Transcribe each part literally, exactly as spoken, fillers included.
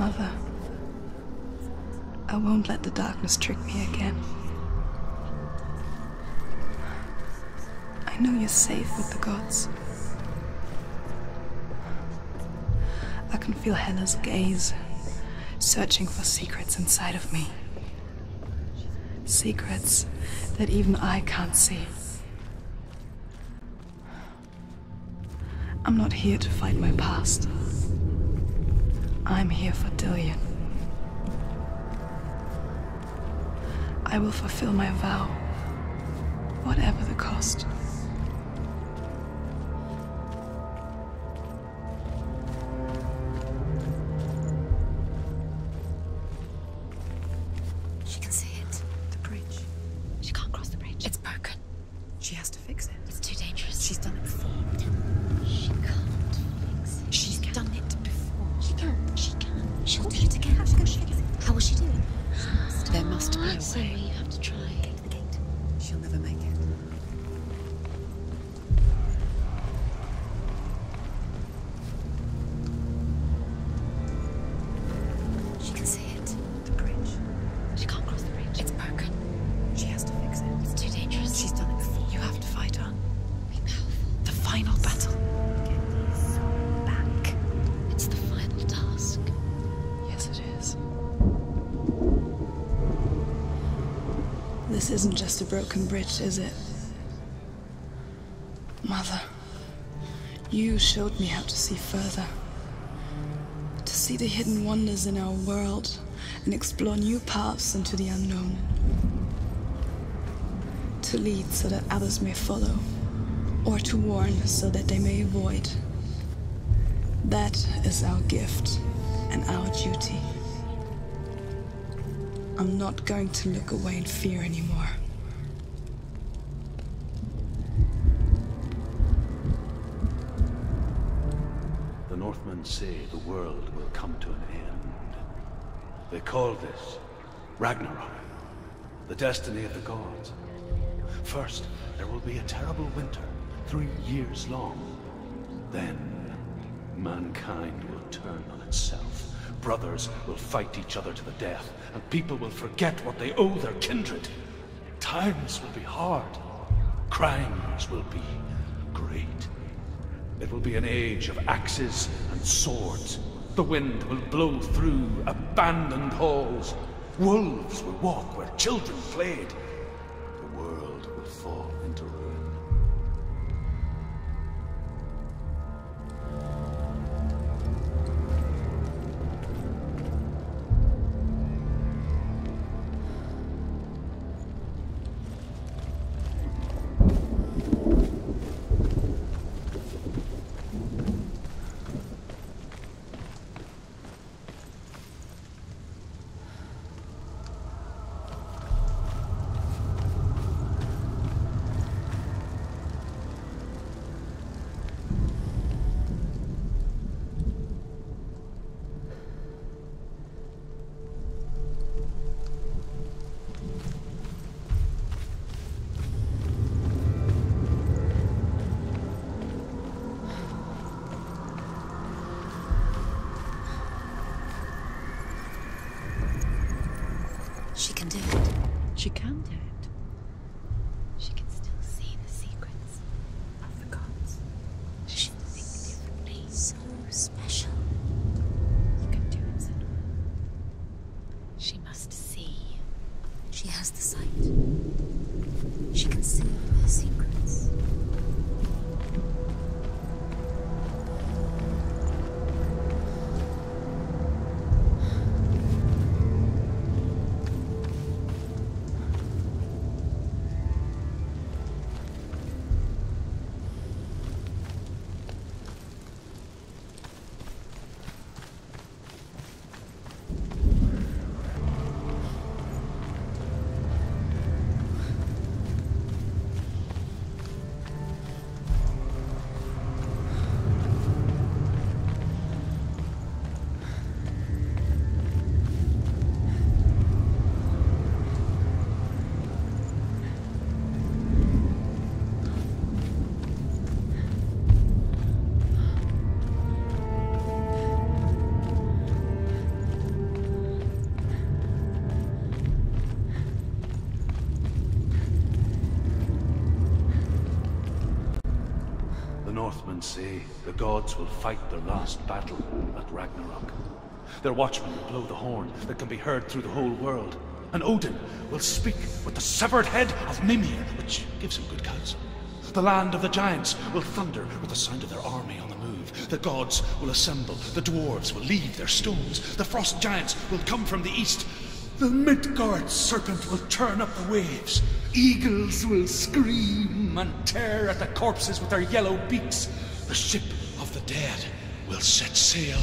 Mother, I won't let the darkness trick me again. I know you're safe with the gods. I can feel Hela's gaze, searching for secrets inside of me. Secrets that even I can't see. I'm not here to fight my past. I'm here for Dillion. I will fulfill my vow, whatever the cost. She can see it. The bridge. She can't cross the bridge. It's broken. She has to fix it. It's too dangerous. She's done it before. She can't fix it. She's done it before. She can. She can. She'll do it again. How's she fix it? How will she do it? There must be a So way. you have to try. Get to the gate. She'll never make it. She can see it. The bridge. She can't cross the bridge. It's broken. She has to fix it. It's too dangerous. She's done it before. You have to fight on. Be powerful. The final battle. Get his soul back. It's the final task. Yes, it is. This isn't just a broken bridge, is it? Mother, you showed me how to see further. To see the hidden wonders in our world and explore new paths into the unknown. To lead so that others may follow, or to warn so that they may avoid. That is our gift and our duty. I'm not going to look away in fear anymore. The Northmen say the world will come to an end. They call this Ragnarok, the destiny of the gods. First, there will be a terrible winter, three years long. Then, mankind will turn on itself. Brothers will fight each other to the death, and people will forget what they owe their kindred. Times will be hard. Crimes will be great. It will be an age of axes and swords. The wind will blow through abandoned halls. Wolves will walk where children played. The world will fall into ruin. She can do it. She can do it. She can still see the secrets Of the gods. She can think differently. So special. You can do it, Senua. She must see. She has the sight. She can see the secrets. say the gods will fight their last battle at Ragnarok. Their watchmen will blow the horn that can be heard through the whole world, and Odin will speak with the severed head of Mimir, which gives him good counsel. The land of the giants will thunder with the sound of their army on the move. The gods will assemble, the dwarves will leave their stones, the frost giants will come from the east, the Midgard serpent will turn up the waves, eagles will scream and tear at the corpses with their yellow beaks, the ship of the dead will set sail.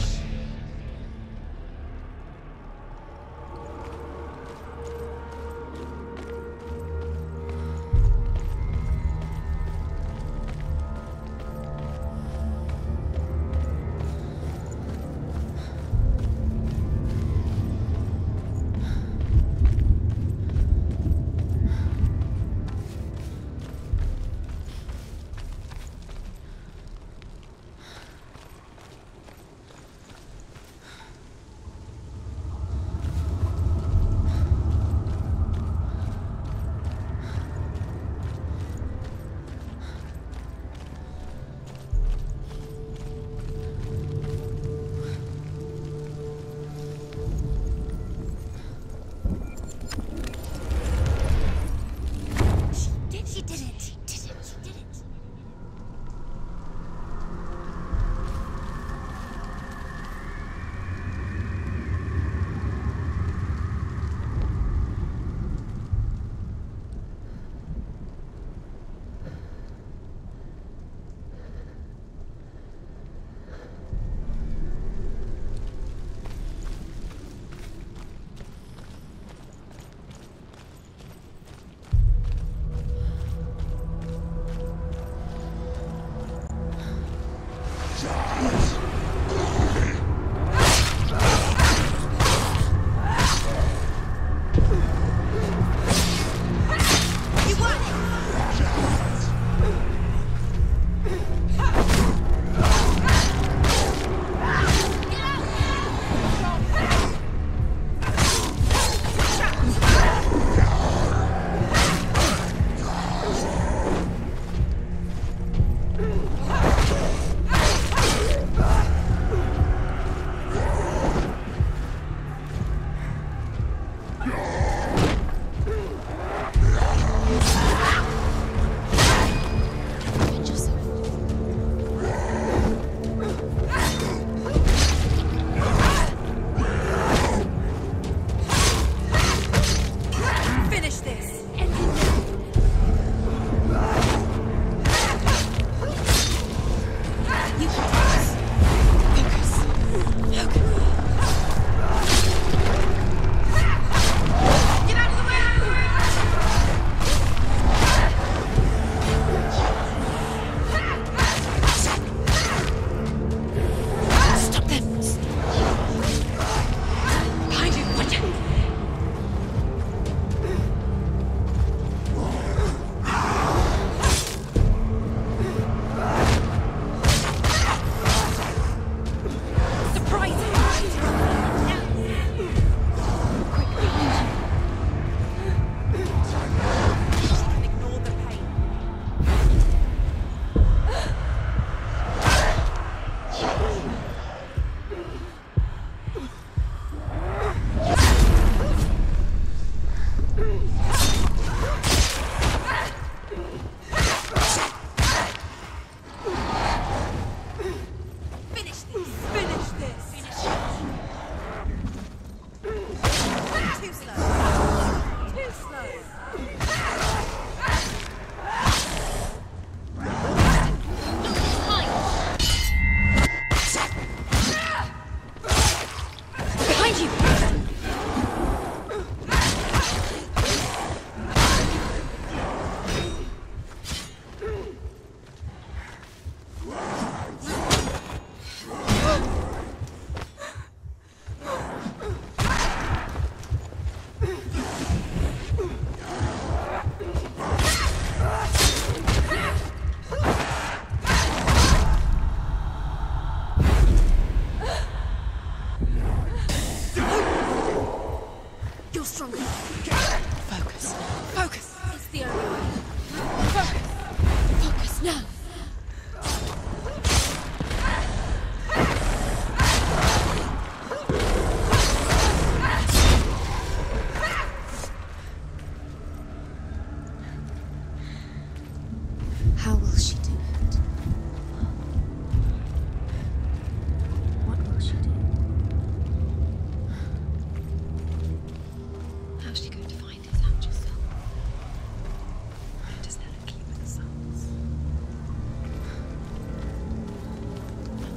Surprise!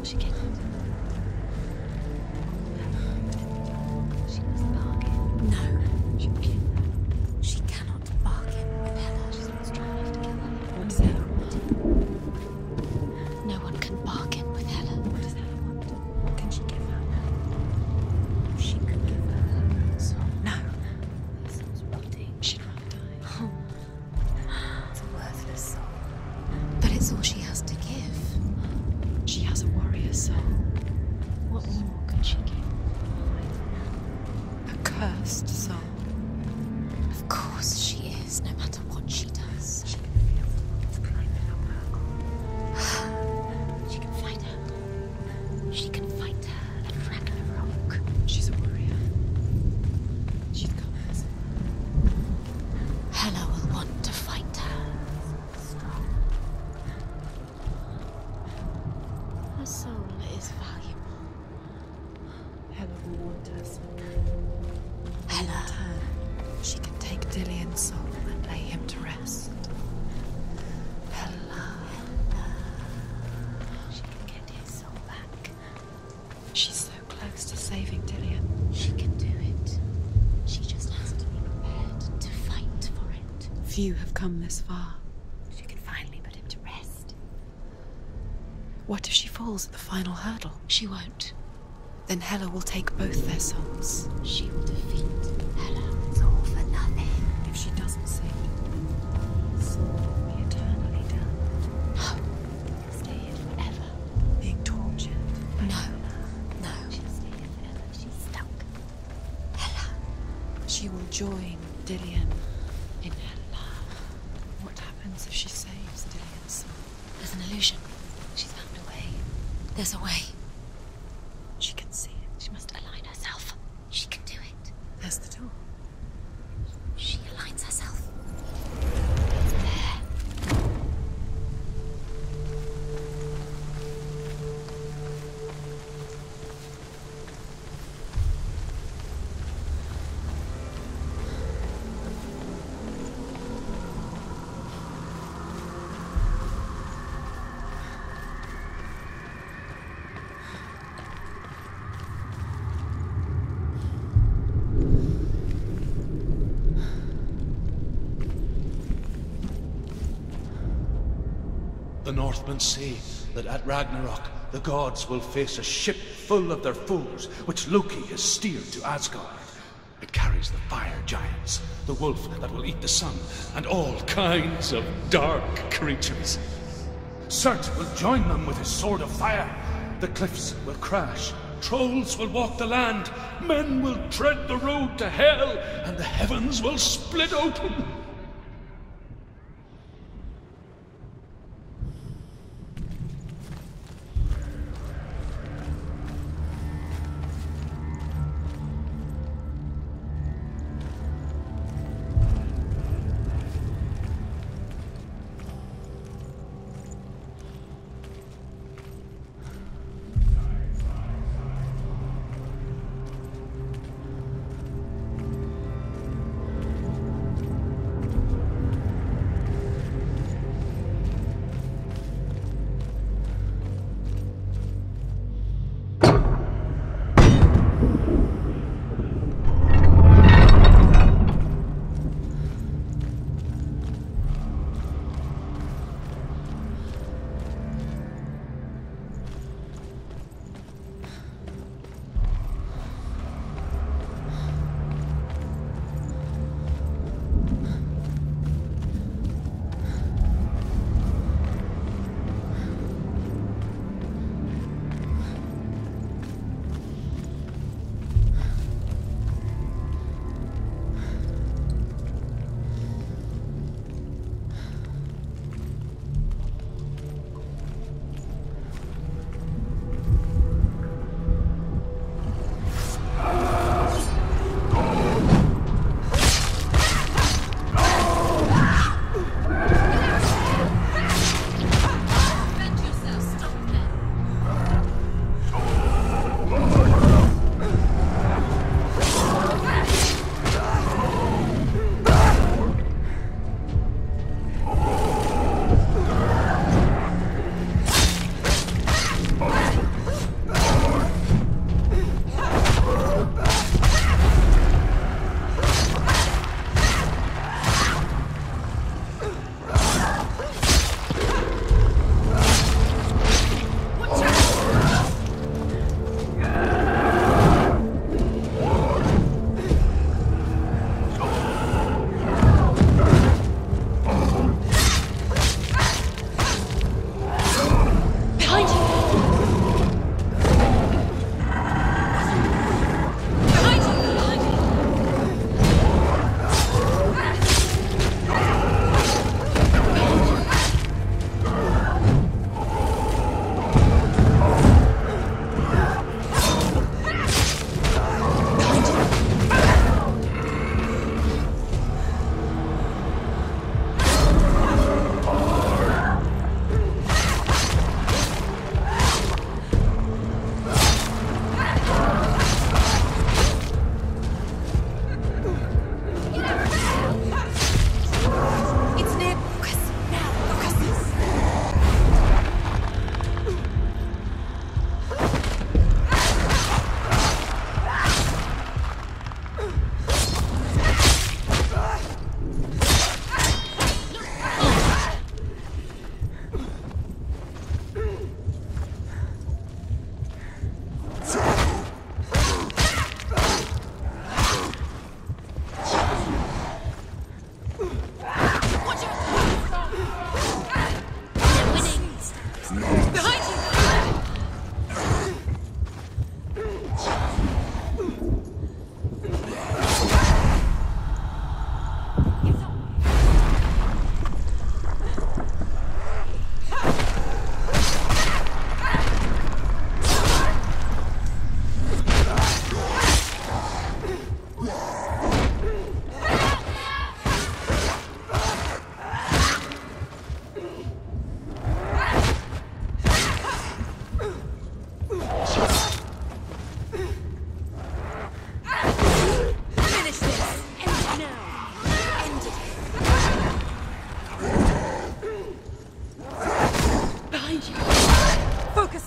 Will she get it? She must bargain. No. She can. She cannot bargain with Hela. She's not strong enough to kill her. What does Hela want? No one can bargain with Hela. What does Hela want? What can she give her? She could give her her own soul. No. Her soul's rotting. She'd rather die. Oh. It's a worthless soul. But it's all she has to give. She has a warrior soul. What more could she give? A cursed soul. Of course she is, no matter what she does. She can feel what's climbing up her core. She can fight her. She can fight her at Ragnarok. She's a warrior. She's got us. Hela will want to fight her. Strong. Her soul is valuable. Hela will want her soul. Hela. She can take Dillion's soul and lay him to rest. Hela. She can get his soul back. She's so close to saving Dillion. She can do it. She just has to be prepared to fight for it. Few have come this far. She can finally put him to rest. What if she falls at the final hurdle? She won't. Then Hela will take both their souls. She will defeat Hela. It's all for nothing. If she doesn't save it, his soul will be eternally damned, No. He'll stay here forever. being tortured. No. No. She'll stay here forever. She's stuck. Hela. She will join Dillion in her love. What happens if she saves Dillion's soul? There's an illusion. She's found a way. There's a way. She can see it. She must align herself. She can do it. There's the door. She aligns herself. It's there. The Northmen say that at Ragnarok the gods will face a ship full of their foes, which Loki has steered to Asgard. It carries the fire giants, the wolf that will eat the sun, and all kinds of dark creatures. Surt will join them with his sword of fire. The cliffs will crash, trolls will walk the land, men will tread the road to hell, and the heavens will split open.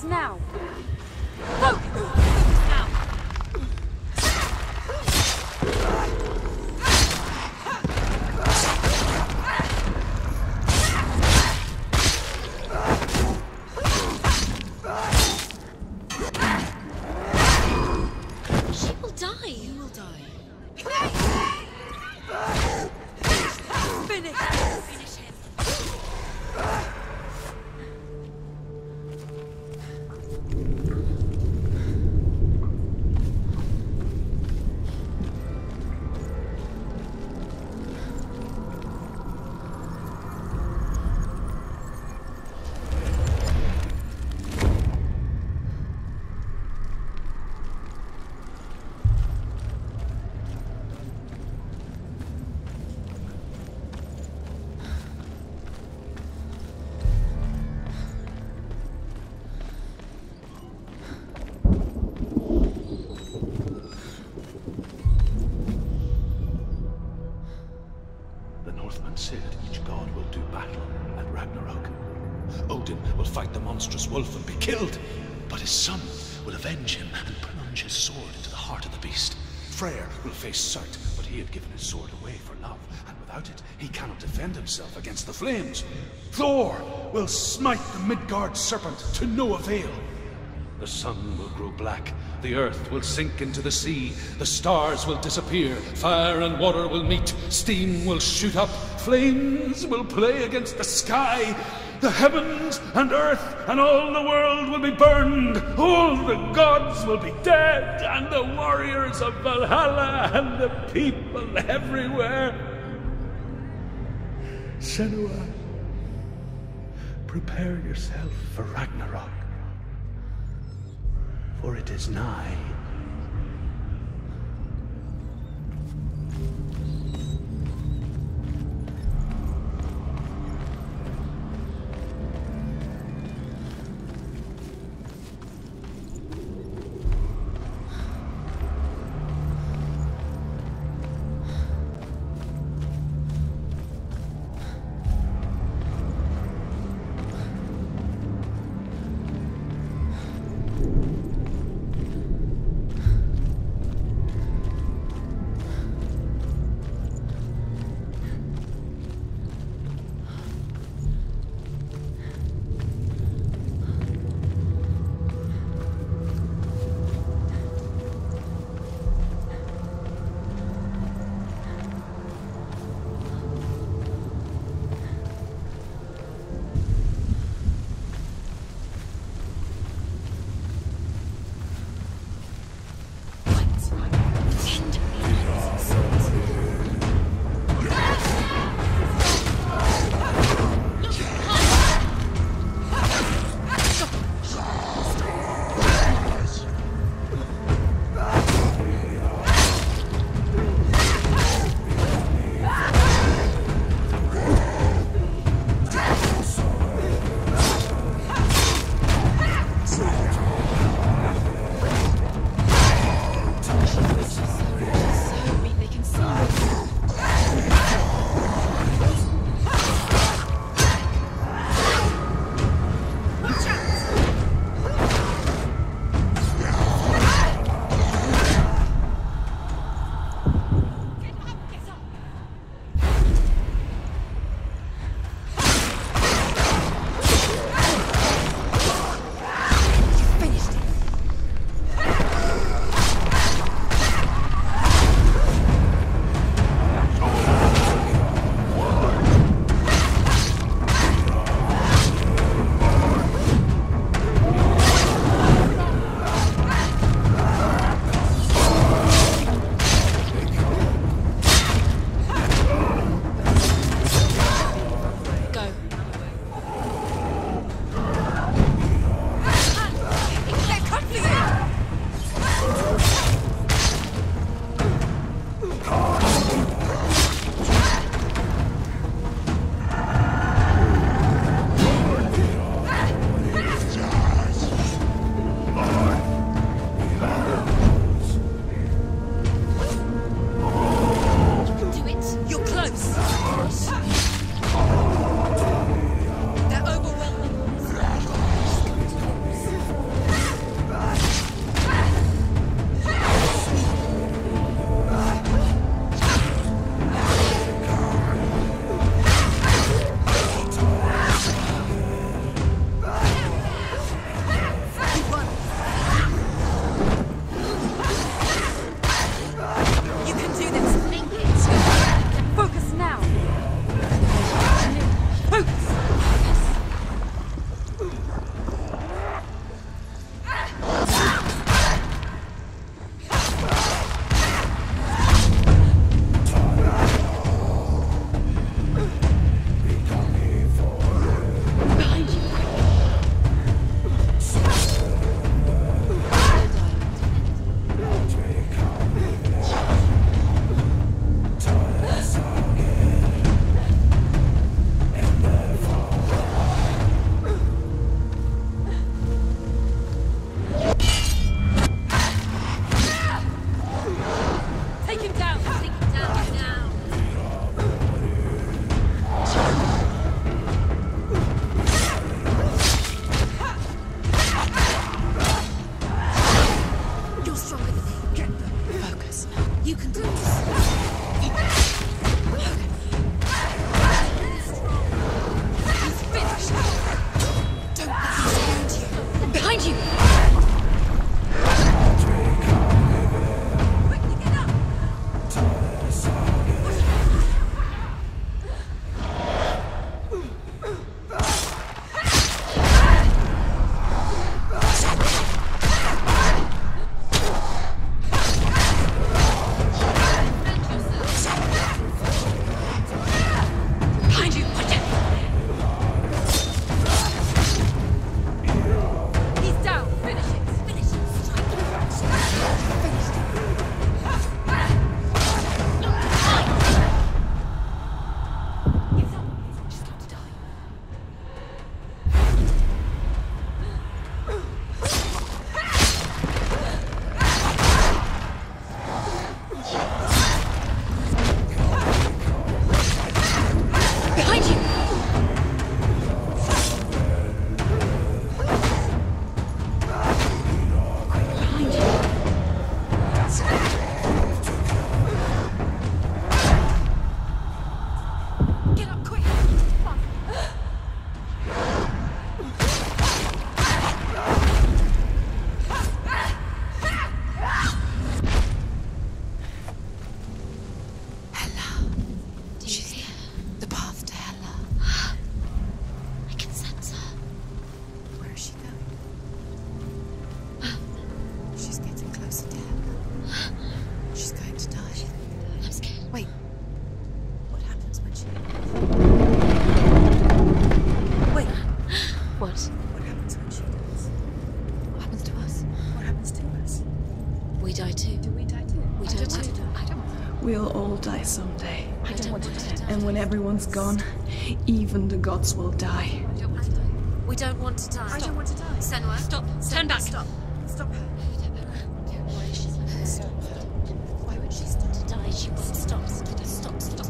now. Focus! Focus now! She will die. You will die. Finish! Finish him. The Northmen said each god will do battle at Ragnarok. Odin will fight the monstrous wolf and be killed, but his son will avenge him and plunge his sword into the heart of the beast. Freyr will face Surt, but he had given his sword away for love, and without it, he cannot defend himself against the flames. Thor will smite the Midgard serpent to no avail. The sun will grow black, the earth will sink into the sea, the stars will disappear, fire and water will meet, steam will shoot up, flames will play against the sky, the heavens and earth and all the world will be burned, all the gods will be dead, and the warriors of Valhalla and the people everywhere. Senua, prepare yourself for Ragnarok, for it is nigh. We die too. Do we die too? We I die don't too. want to die. I don't want to die. We'll all die someday. I don't want to die. And when everyone's gone, even the gods will die. I don't want to die. We don't want to die. I don't want to die. Senua, stop. Turn back. Stop. Stop her. Why is she stop? Why would she stop to die? She won't stop. Stop. Stop. Stop.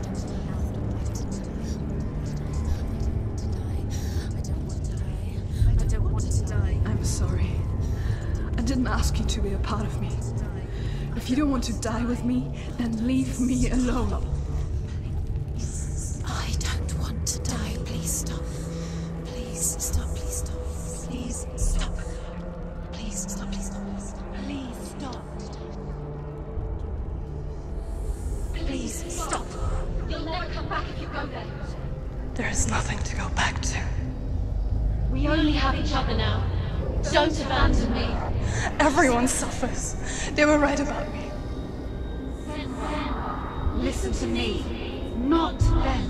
I don't want to die. I'm sorry. I didn't ask you to be a part of me. If you don't want to die with me, then leave me alone. I don't want to die. Please stop. Please stop. Please stop. Please stop. Please stop. Please stop. Please stop. Please stop. You'll never come back if you go there. There is nothing to go back to. We only have each other now. Don't abandon me. Everyone suffers. They were right about me. Listen to me, not them.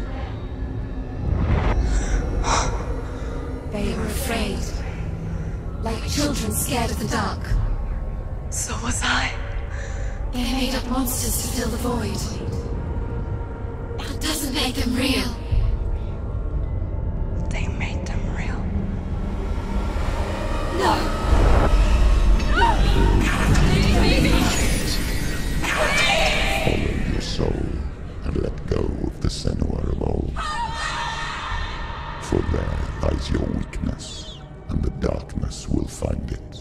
They are afraid. Like children scared of the dark. So was I. They made up monsters to fill the void. That doesn't make them real. They made them real. No! Follow your soul and let go of the Senua of old. For there lies your weakness, and the darkness will find it.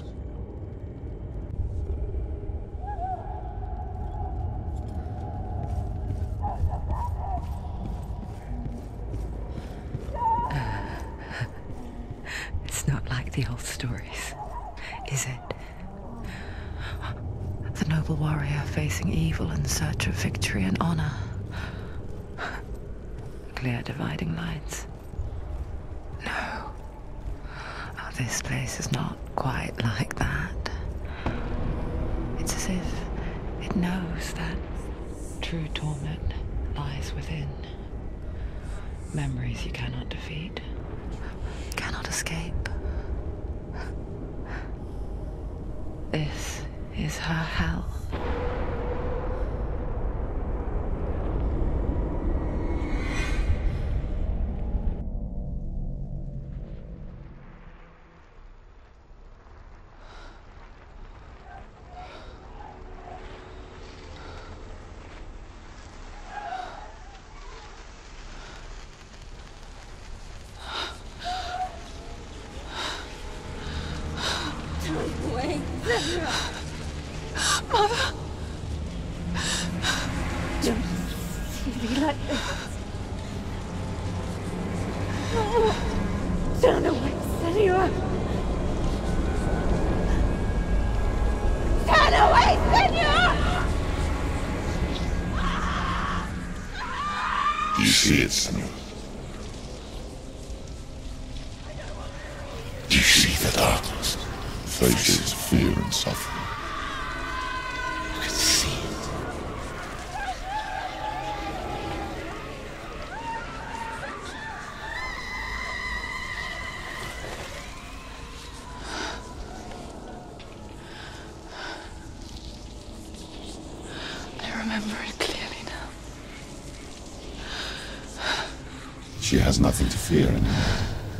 It's not like the old stories, is it? The noble warrior facing evil in search of victory and honor. Clear dividing lines. No. Oh, this place is not quite like that. It's as if it knows that true torment lies within. Memories you cannot defeat, cannot escape. This is her hell. You see it, Senua? You see the darkness, faces of fear and suffering. You can see it. I remember it clearly now. She has nothing to fear anymore.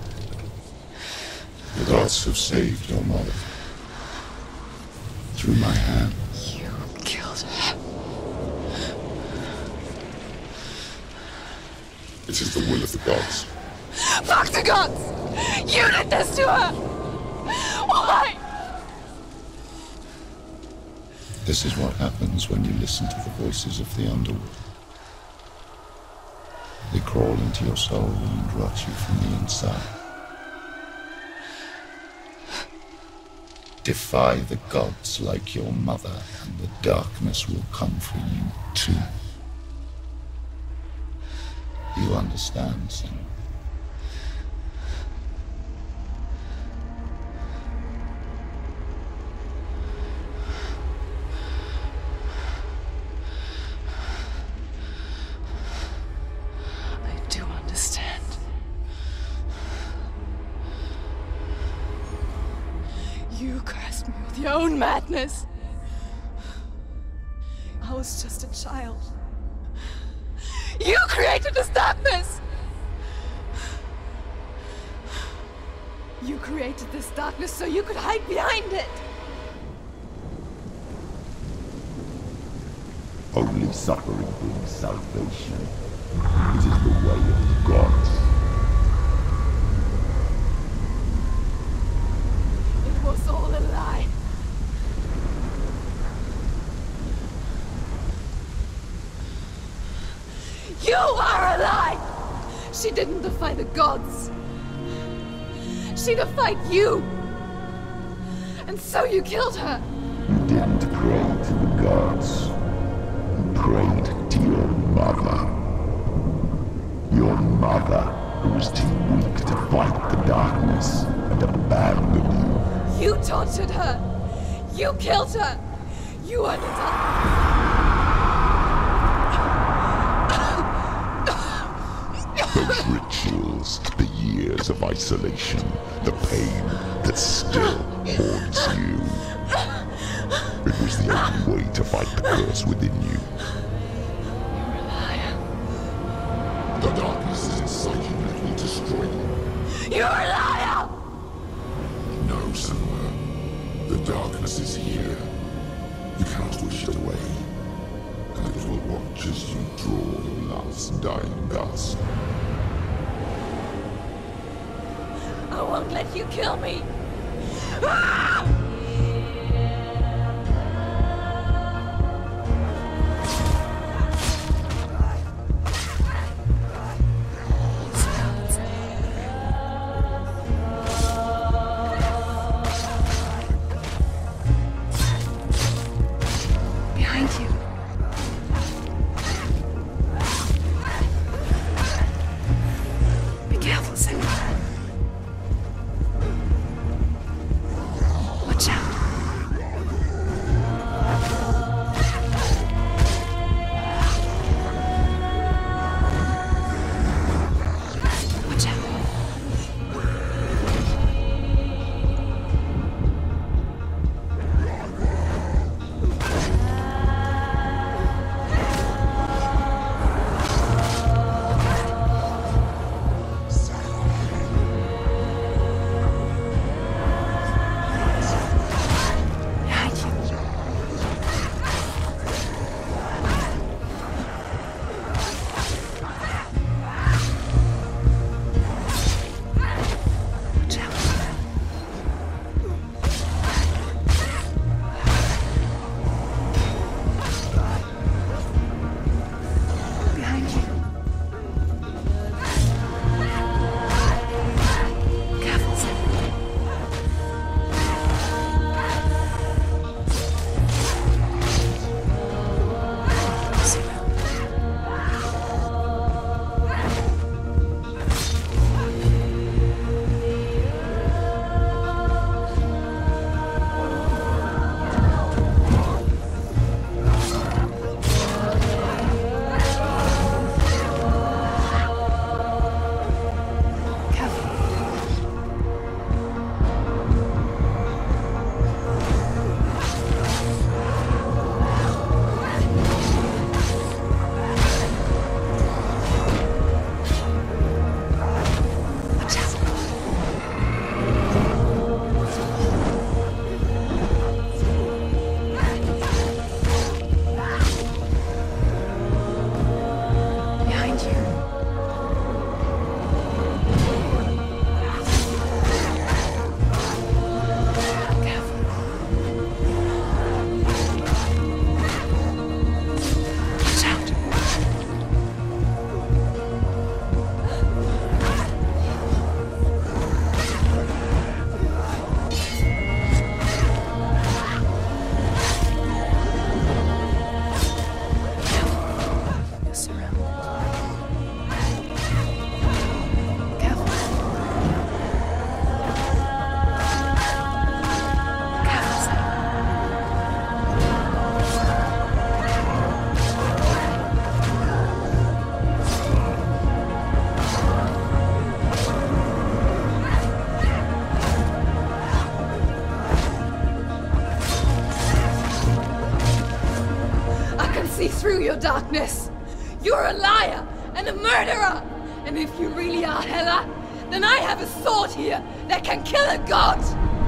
The gods have saved your mother. Through my hand. You killed her. It is the will of the gods. Fuck the gods! You did this to her! Why? This is what happens when you listen to the voices of the underworld. They crawl into your soul and rot you from the inside. Defy the gods like your mother, and the darkness will come for you too. You understand, Senua? I do understand. You cursed me with your own madness. I was just a child. You created this darkness! You created this darkness so you could hide behind it! Only suffering brings salvation. It is the way of the gods. It was all a lie. You are a lie! She didn't defy the gods. She defied you! And so you killed her! You didn't pray to the gods. You prayed to your mother. Your mother, who was too weak to fight the darkness and abandoned you. You tortured her! You killed her! You are the dark. Those rituals, the years of isolation, the pain that still haunts you. It was the only way to fight the curse within you. You're a liar. The darkness is inside you and it will destroy you. You're a liar! No, Senua. The darkness is here. You cannot wish it away. And it will watch as you draw your last dying gasp. I won't let you kill me! Ah! Behind you. Be careful, Senua. Watch see through your darkness. You're a liar and a murderer. And if you really are Hela, then I have a sword here that can kill a god.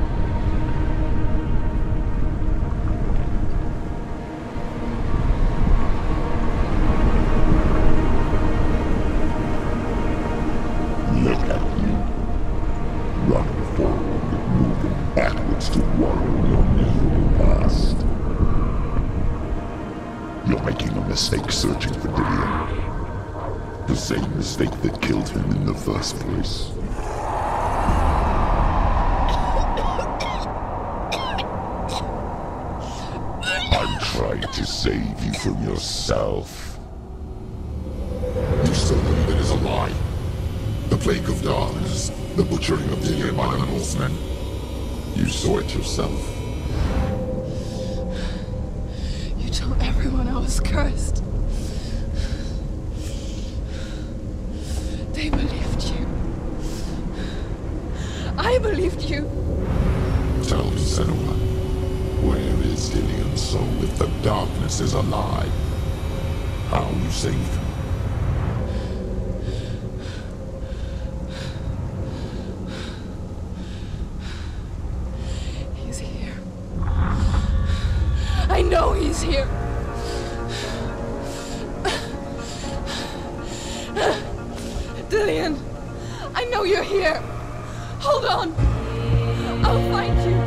Look at you. Running forward and moving backwards to wallow your miserable past. You're making a mistake searching for Dillion. The same mistake that killed him in the first place. I'm trying to save you from yourself. You still believe it is a lie? The plague of darkness, the butchering of Dillion by the Northmen. You saw it yourself. You told everyone I was cursed. They believed you. I believed you. Tell me, Senua, where is Dillion's soul if the darkness is a lie? How you saved him? He's here. I know he's here. Dillion, I know you're here. Hold on. I'll find you.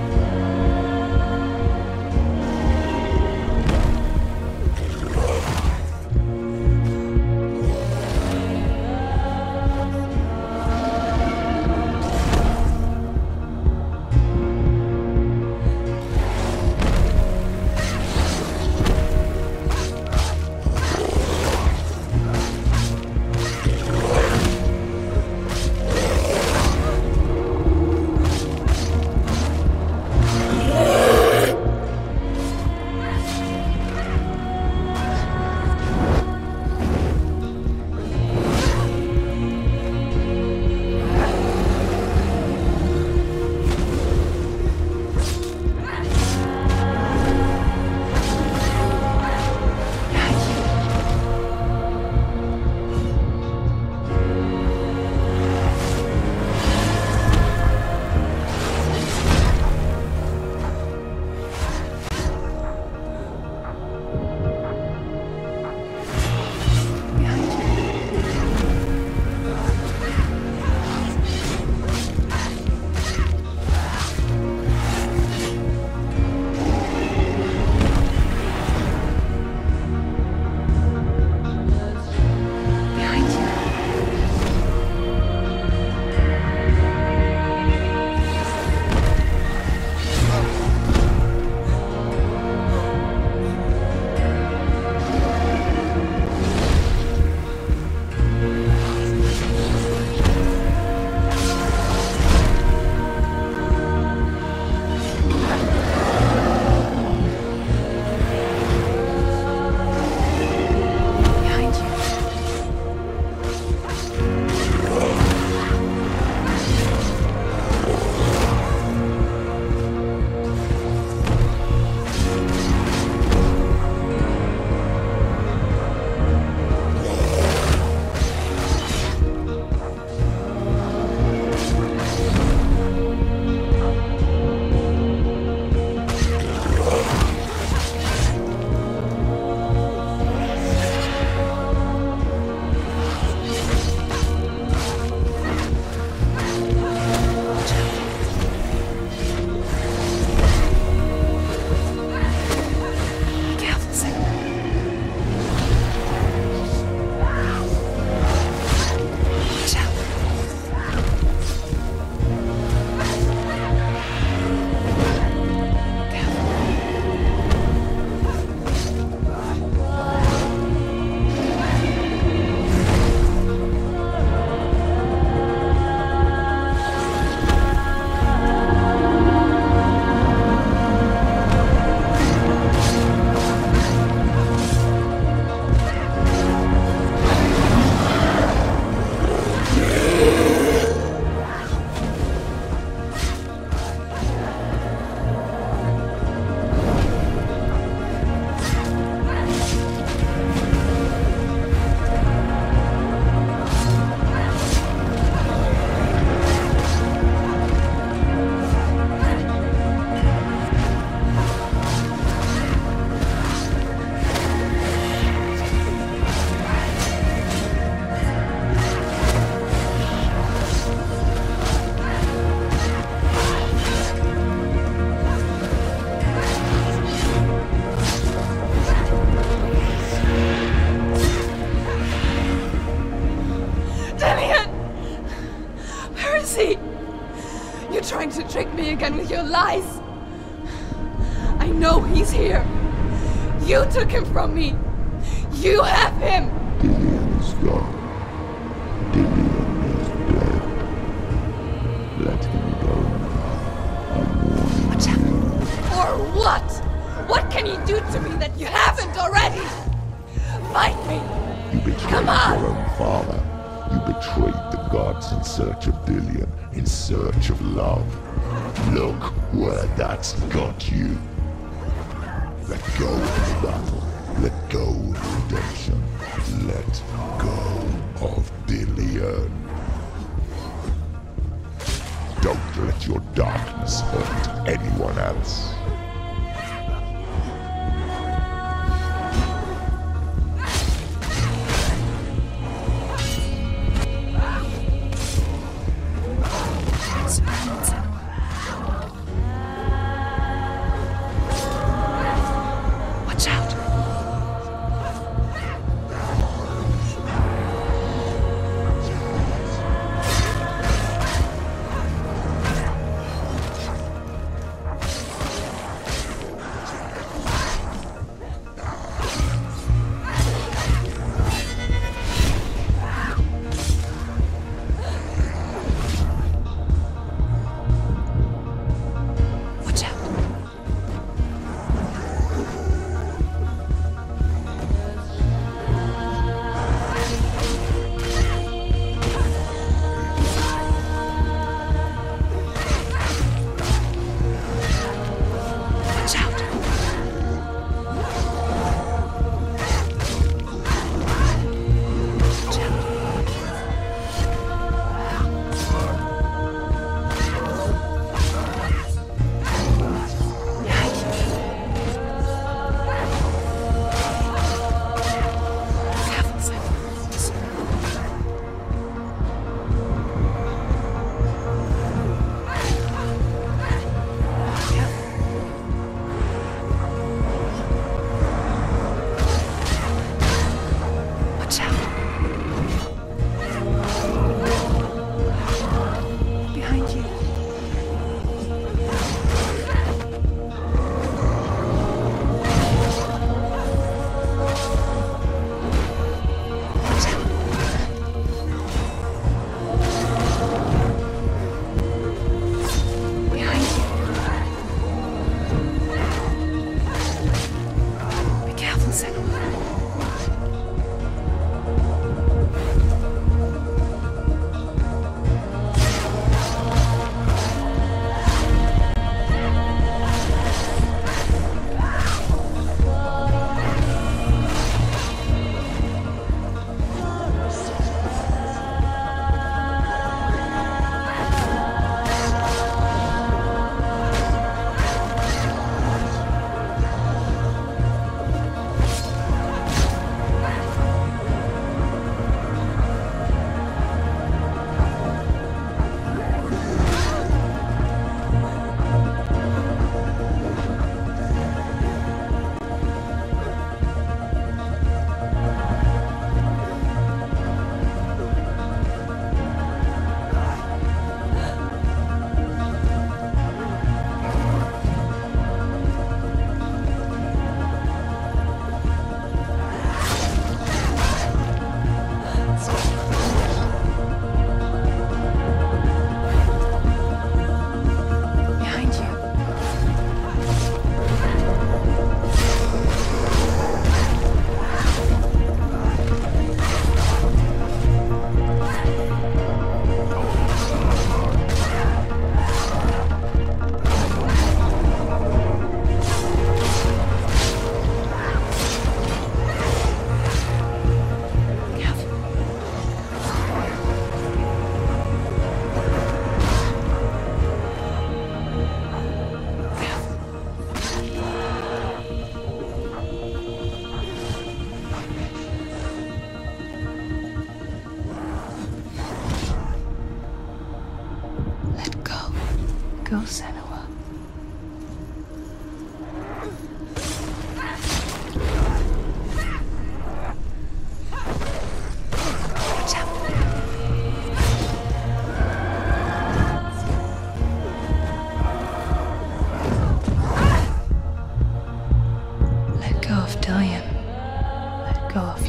lies! I know he's here! You took him from me! You have him! Dillion is gone. Dillion is dead. Let him go now. I'm warning Watch out. you. For what? What can he do to me that you haven't already? Fight me! You betrayed Come on! your own father. You betrayed the gods in search of Dillion, in search of love. Look where that's got you. Let go of the battle. Let go of redemption. Let go of Dillion. Don't let your darkness hurt anyone else. Watch out.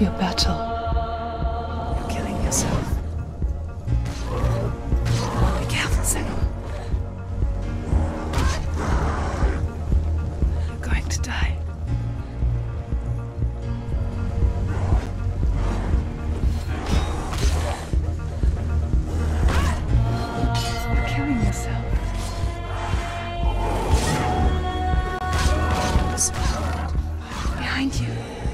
your battle. You're killing yourself. Be careful, Senua. You're going to die. You're killing yourself. Behind you.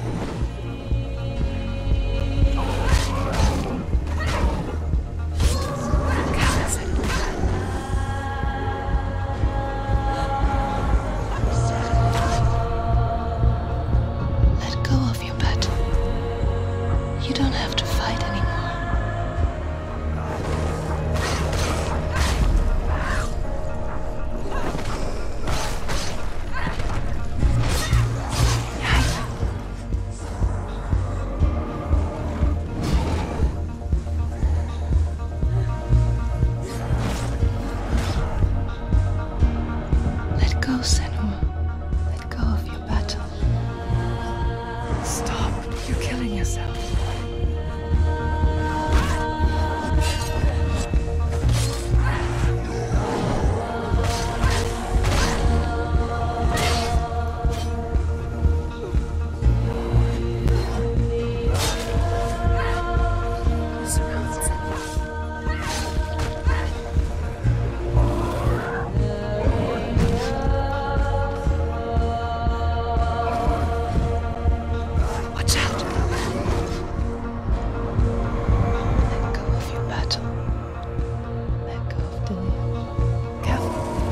Let go of your battle. You don't have to fight anymore. Let go, Senua. Let go of your battle. Stop. You're killing yourself. Watch out. Let go of your battle. Let go of Delia. Careful.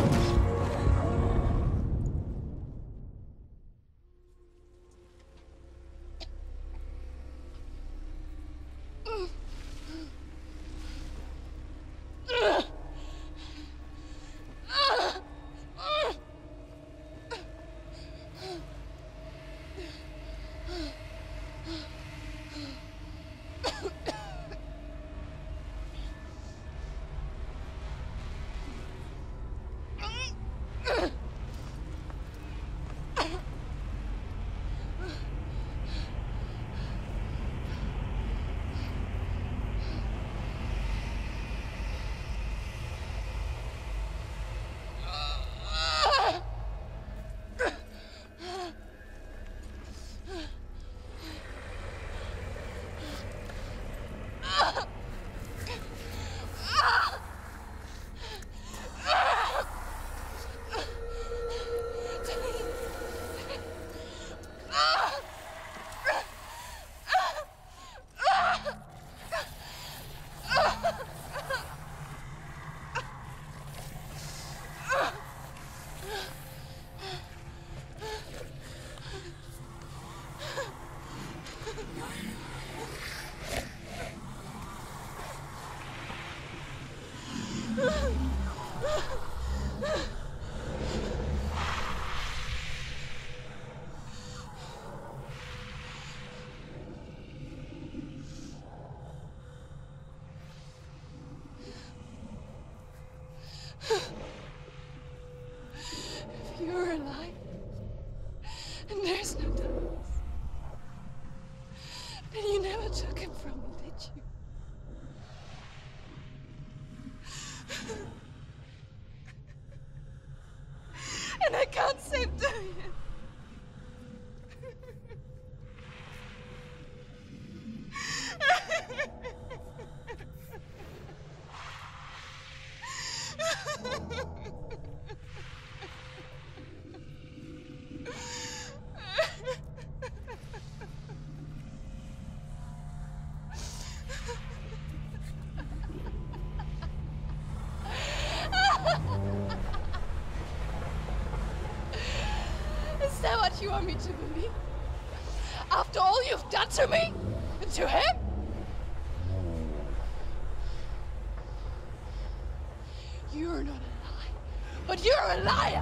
If you're alive, and there's no darkness, then you never took him from me, did you? And I can't save Dorian. Is that what you want me to believe? After all you've done to me? And to him? You're not a liar, but you're a liar!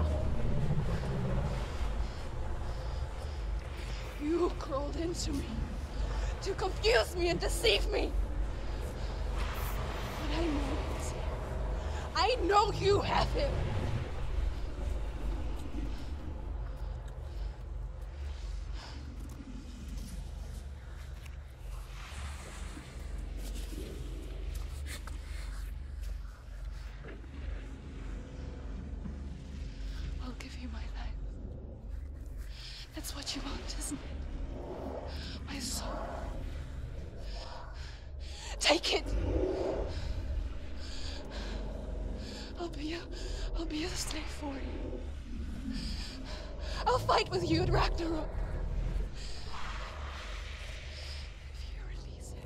You crawled into me to confuse me and deceive me. But I know he's here. I know you have him. That's what you want, isn't it? My soul. Take it! I'll be a, I'll be a slave for you. I'll fight with you at Ragnarok. If you release it.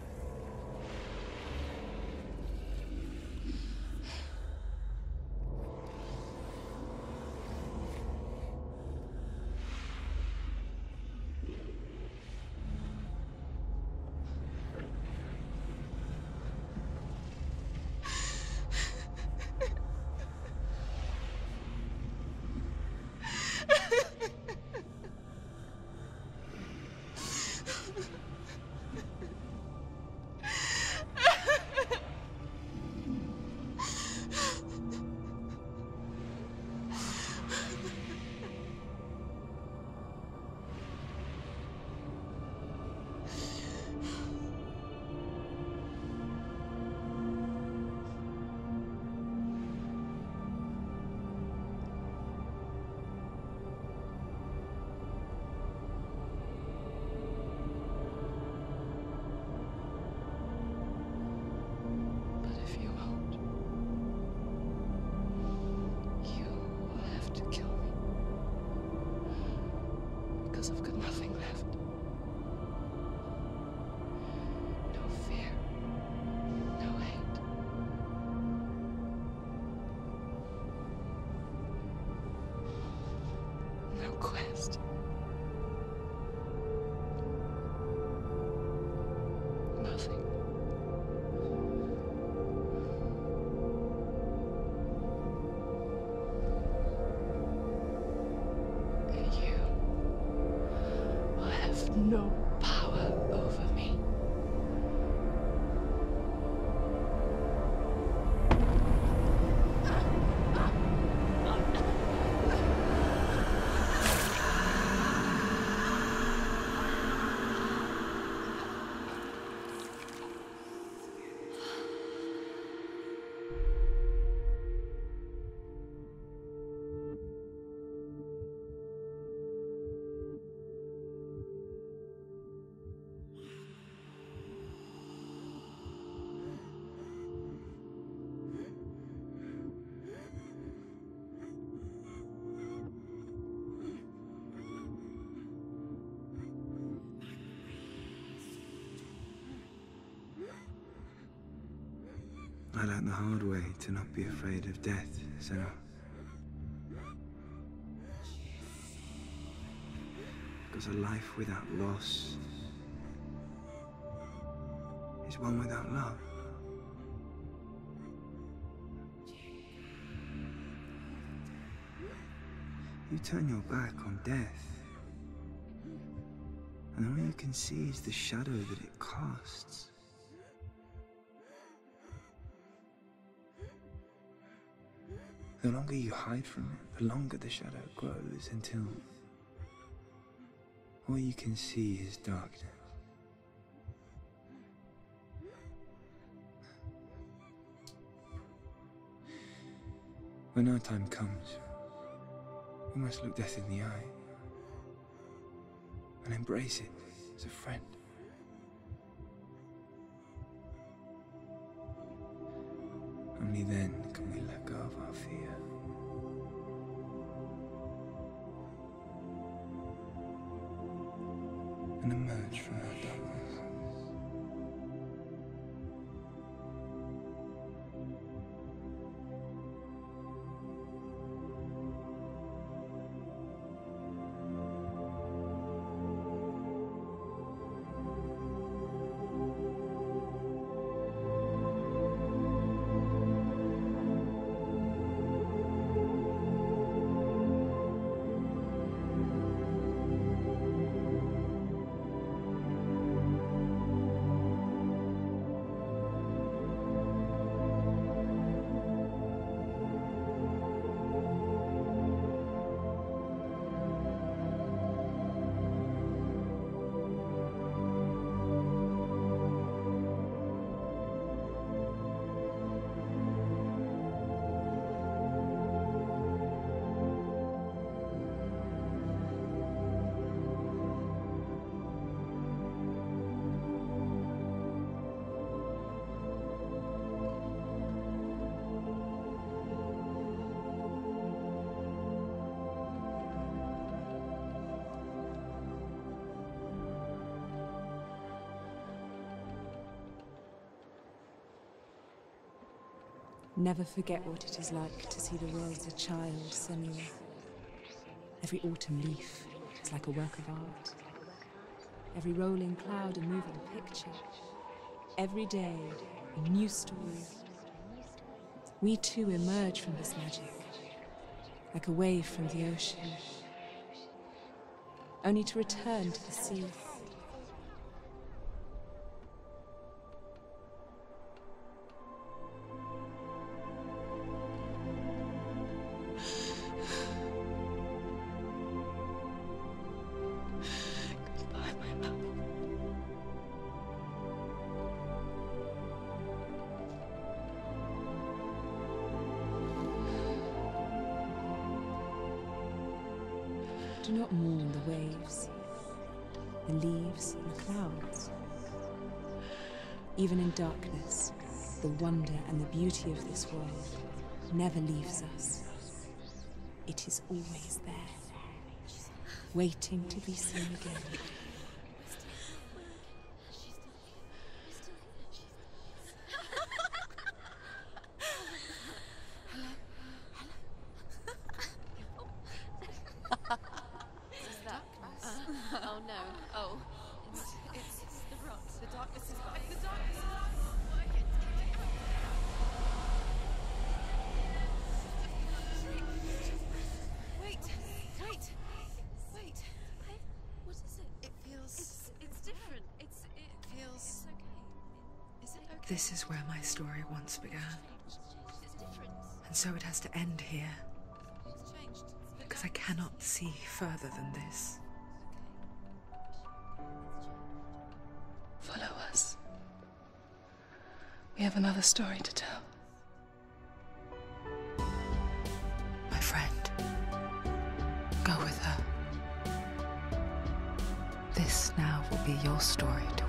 I've got nothing left. No fear. No hate. No quest. Nothing. And you will have no power over me. I learned the hard way to not be afraid of death, Senna. Because a life without loss is one without love. You turn your back on death, and all you can see is the shadow that it casts. The longer you hide from it, the longer the shadow grows until all you can see is darkness. When our time comes, we must look death in the eye and embrace it as a friend. Only then can we let go of our fear. And emerge from our darkness. Never forget what it is like to see the world as a child, Senua. Every autumn leaf is like a work of art. Every rolling cloud a moving picture. Every day, a new story. We too emerge from this magic, like a wave from the ocean, only to return to the sea. Do not mourn the waves, the leaves and the clouds. Even in darkness, the wonder and the beauty of this world never leaves us. It is always there, waiting to be seen again. Oh no. Oh. It's, it's, it's the rocks. The darkness is back. The darkness is Wait. Wait. Wait. What is it? It feels... It's, it's different. It's... It feels... It's okay. Is it okay? This is where my story once began. It's different. And so it has to end here. It's changed. Because I cannot see further than this. Follow us. We have another story to tell. My friend, go with her. This now will be your story to